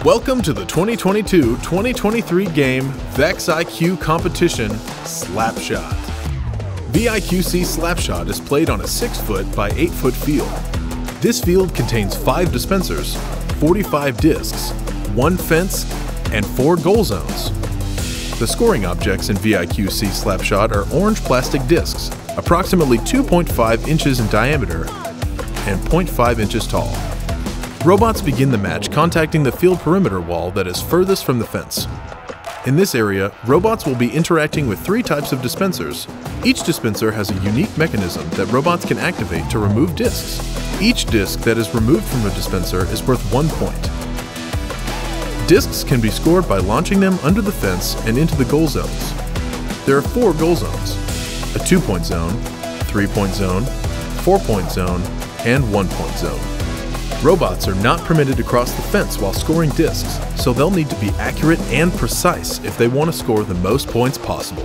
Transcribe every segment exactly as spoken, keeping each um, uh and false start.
Welcome to the twenty twenty-two twenty twenty-three game Vex I Q competition Slapshot. V I Q C Slapshot is played on a six foot by eight foot field. This field contains five dispensers, forty-five discs, one fence, and four goal zones. The scoring objects in V I Q C Slapshot are orange plastic discs, approximately two point five inches in diameter and zero point five inches tall. Robots begin the match contacting the field perimeter wall that is furthest from the fence. In this area, robots will be interacting with three types of dispensers. Each dispenser has a unique mechanism that robots can activate to remove discs. Each disc that is removed from a dispenser is worth one point. Discs can be scored by launching them under the fence and into the goal zones. There are four goal zones: a two-point zone, three-point zone, four-point zone, and one-point zone. Robots are not permitted to cross the fence while scoring discs, so they'll need to be accurate and precise if they want to score the most points possible.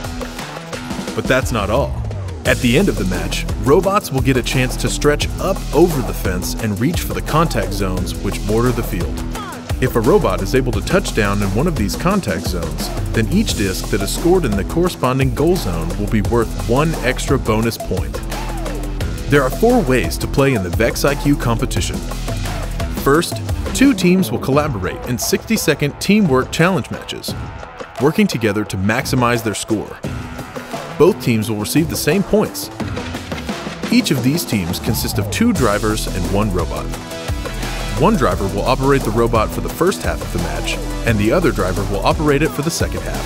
But that's not all. At the end of the match, robots will get a chance to stretch up over the fence and reach for the contact zones which border the field. If a robot is able to touch down in one of these contact zones, then each disc that is scored in the corresponding goal zone will be worth one extra bonus point. There are four ways to play in the Vex I Q competition. First, two teams will collaborate in sixty second teamwork challenge matches, working together to maximize their score. Both teams will receive the same points. Each of these teams consists of two drivers and one robot. One driver will operate the robot for the first half of the match, and the other driver will operate it for the second half.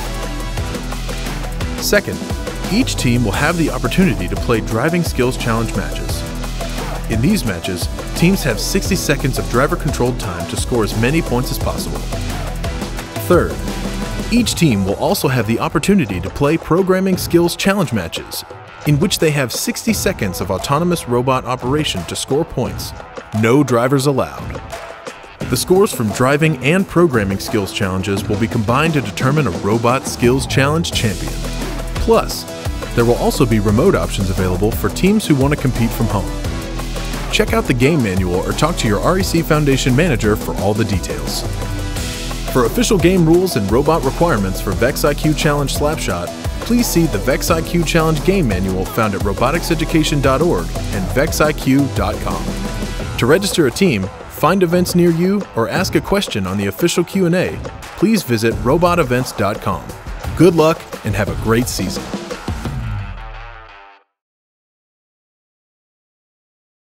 Second, each team will have the opportunity to play driving skills challenge matches. In these matches, teams have sixty seconds of driver-controlled time to score as many points as possible. Third, each team will also have the opportunity to play programming skills challenge matches, in which they have sixty seconds of autonomous robot operation to score points. No drivers allowed. The scores from driving and programming skills challenges will be combined to determine a robot skills challenge champion. Plus, there will also be remote options available for teams who want to compete from home. Check out the game manual or talk to your R E C Foundation manager for all the details. For official game rules and robot requirements for Vex I Q Challenge Slapshot, please see the Vex I Q Challenge game manual found at robotics education dot org and vex I Q dot com. To register a team, find events near you, or ask a question on the official Q and A, please visit robot events dot com. Good luck and have a great season.